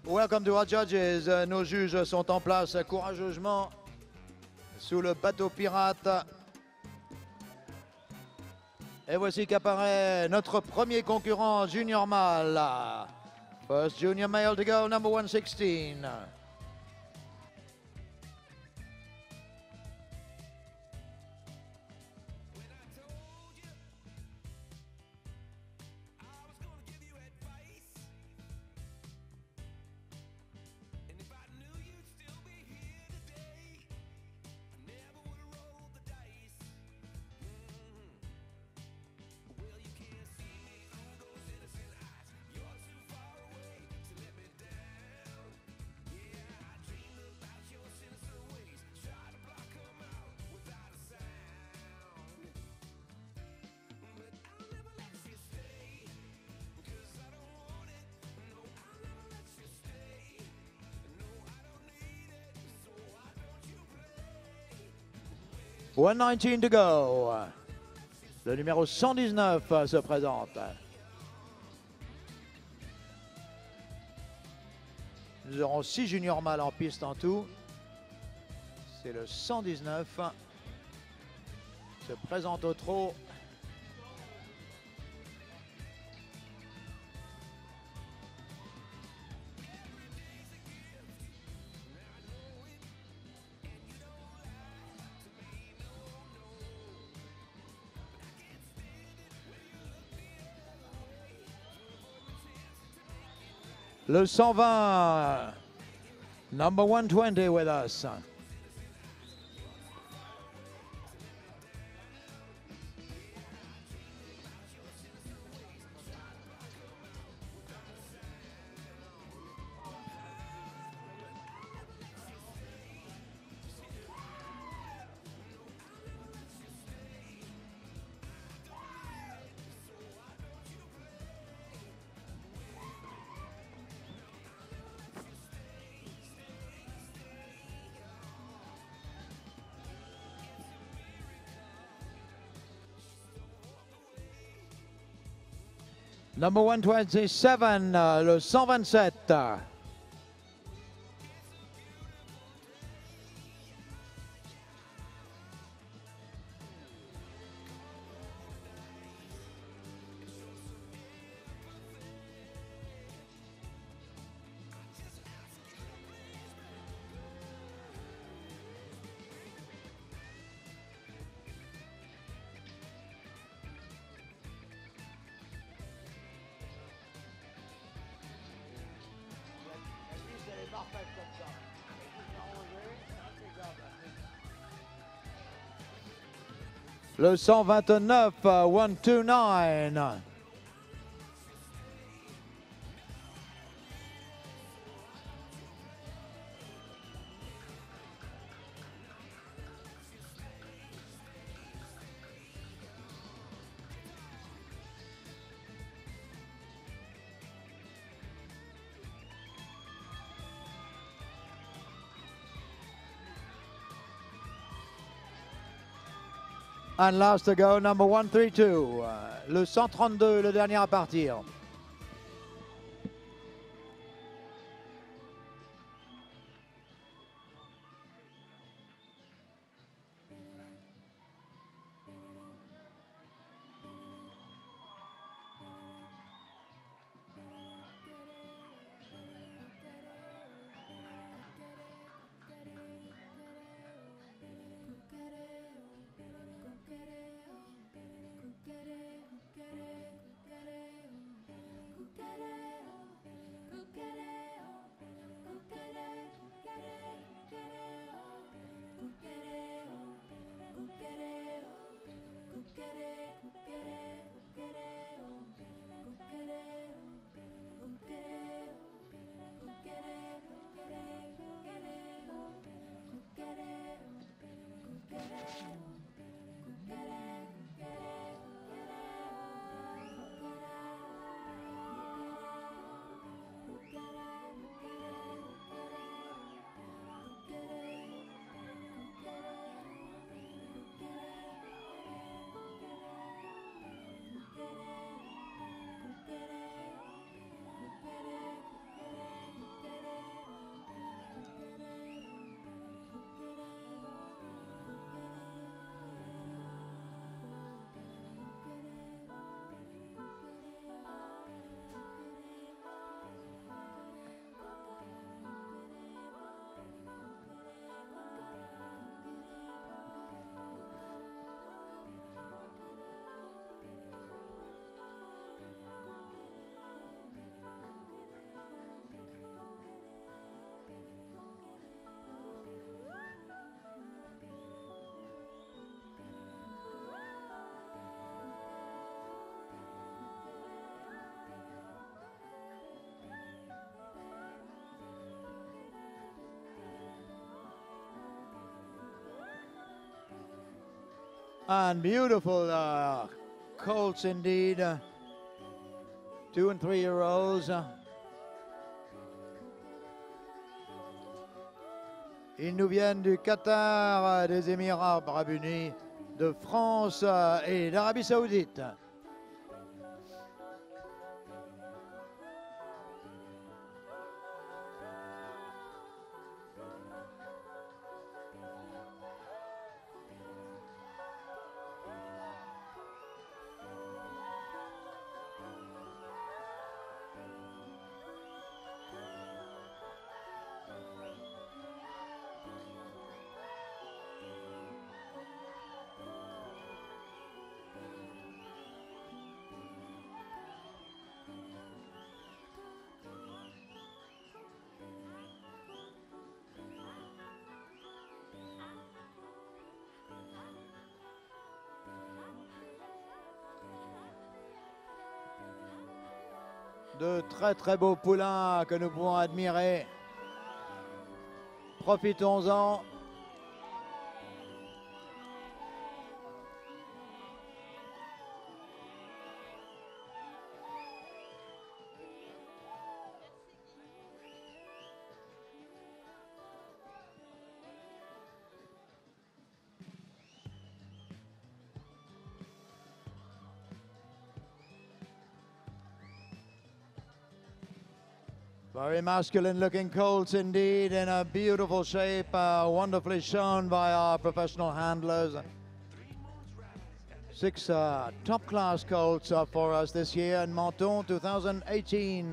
Welcome to our judges. Nos juges sont en place courageusement sous le bateau pirate. Et voici qu'apparaît notre premier concurrent junior male. First junior male to go, number 116. $119 to go. Le numéro 119 se présente. Nous aurons 6 juniors mâles en piste en tout. C'est le 119. Se présente au trot. Le 120, number 120 with us. Number 127, le 127. Le 129, 129. And last to go, number 132. Le 132, le dernier à partir. And beautiful colts indeed. 2 and 3-year-olds. Ils nous viennent du Qatar, des Émirats arabes unis, de France et d'Arabie Saoudite. De très très beaux poulains que nous pouvons admirer. Profitons-en. Very masculine looking colts indeed, in a beautiful shape, wonderfully shown by our professional handlers. 6 top class colts for us this year in Menton 2018.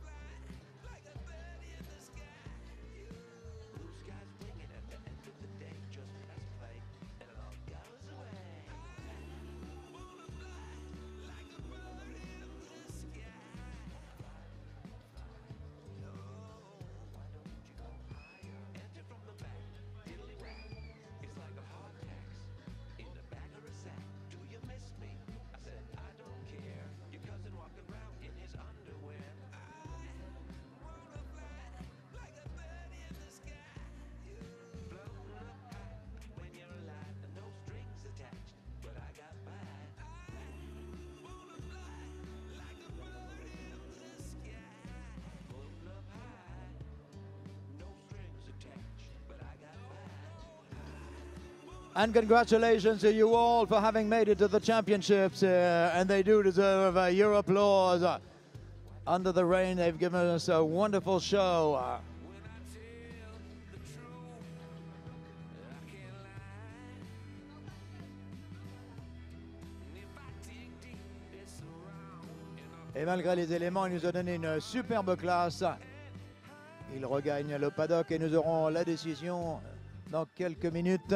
And congratulations to you all for having made it to the championships, and they do deserve your applause. Under the rain, they've given us a wonderful show. Et malgré les éléments, il nous a donné une superbe classe. Il regagne le paddock et nous aurons la décision dans quelques minutes.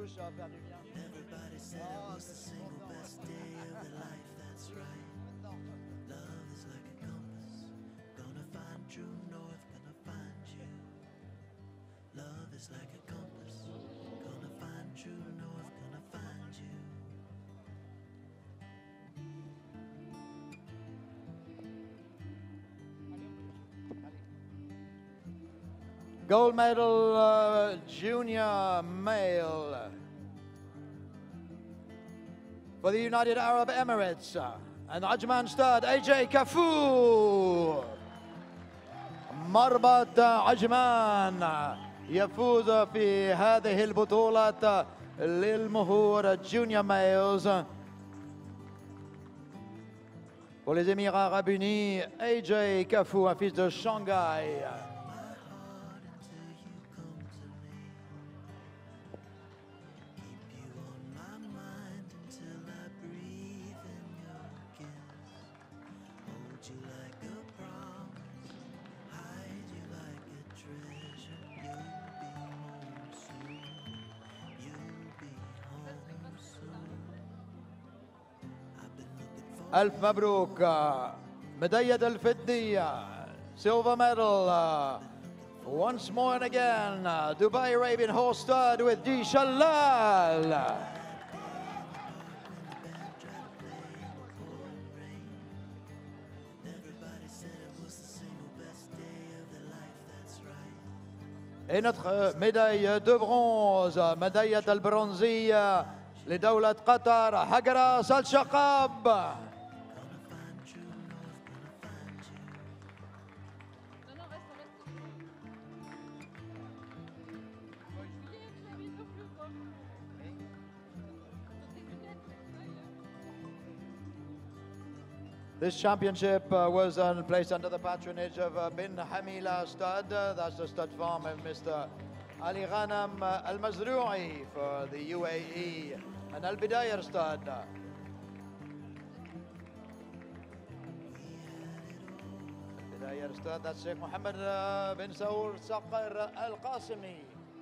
bouche, ça va faire du bien. Everybody said it was the single best day of their life, that's right. Love is like a compass, gonna find true north, gonna find you. Love is like a compass, gonna find true north, gonna find you. Gold medal junior male for the United Arab Emirates and Ajman stud AJ Kafou. مربط عجمان يفوز في هذه البطولة للمهور junior males. Pour les Émirats Arabes Unis, AJ Kafou, un fils de Shanghai. ألف مبروك ميدالية الفضية silver medal once more and again Dubai Arabian Horse Stud with D Shalal. Et notre médaille de bronze, médaille البرونزية لدولة قطر حقراس الشقاب. This championship was placed under the patronage of Bin Hamila Stud. That's the stud farm of Mr. Ali Ghanam Al Mazroui for the UAE, and Al Bidayar Stud. Bidayar Stud, that's Sheikh Mohammed bin Saur Saqar Al Qasimi.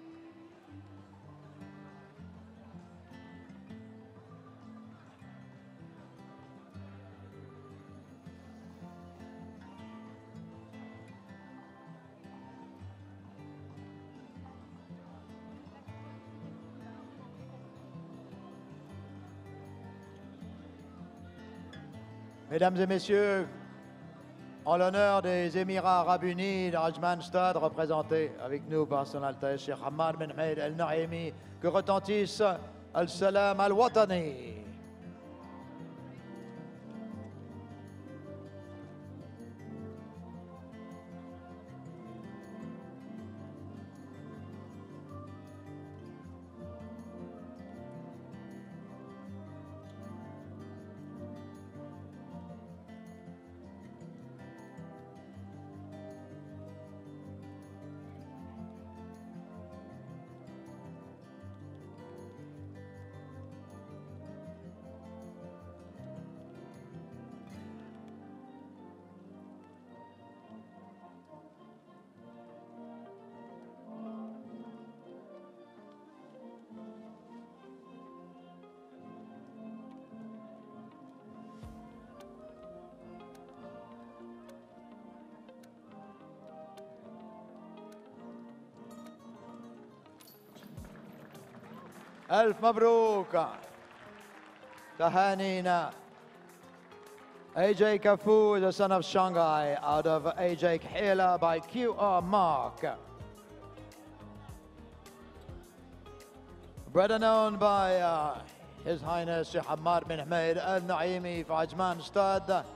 Mesdames et messieurs, en l'honneur des Émirats Arabes Unis, l'Ajman Stud, représenté avec nous par son Altesse Cheikh Hamad bin Hamad Al Naimi, que retentisse Al-Salam Al-Watani. ألف مبروك تهانينا. AJ Kafou, the son of Shanghai, out of AJ Khela by QR Mark. Bred and owned by His Highness Sheikh Hamad bin Hamad Al Naimi for Ajman Stud.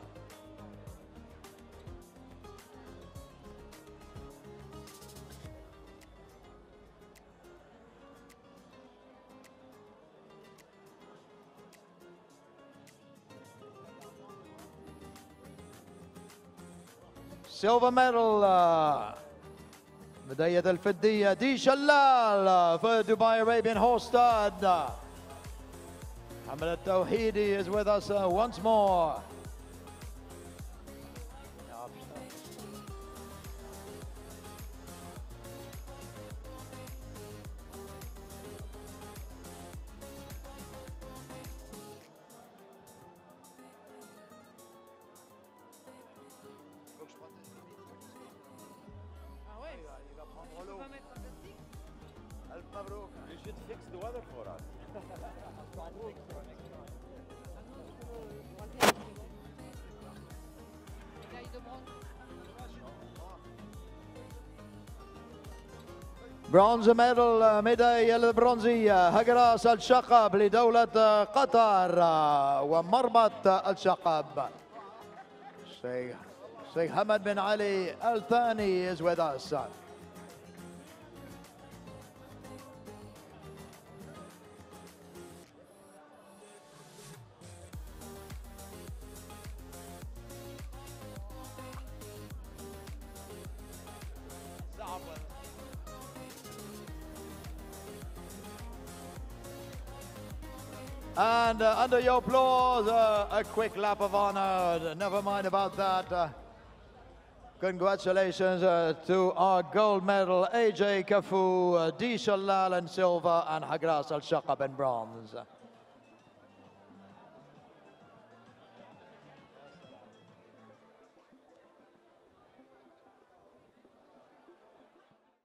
Silver medal, ميدالية الفضية دي شلال for Dubai Arabian Horse Stud. Hamad Al-Tawhidi is with us once more. fixed the weather for us. برونز ميدال ميدالية البرونزية هجراس الشقب لدولة قطر ومربط الشقب Sheikh Hamad bin Ali Al Thani is with us. And under your applause, a quick lap of honor. Never mind about that. Congratulations to our gold medal, AJ Cafu, D. Shalal in silver, and Hagras Al Shaqab in bronze.